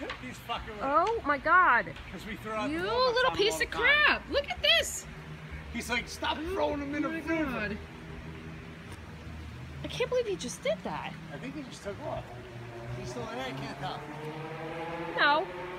He's fucking with Oh my God. Because we throw out You the walnuts little on him piece all of the time. crap. Look at this. He's like, stop throwing them in Oh the my river. God. I can't believe he just did that. I think he just took off. He's still there? I can't tell. No.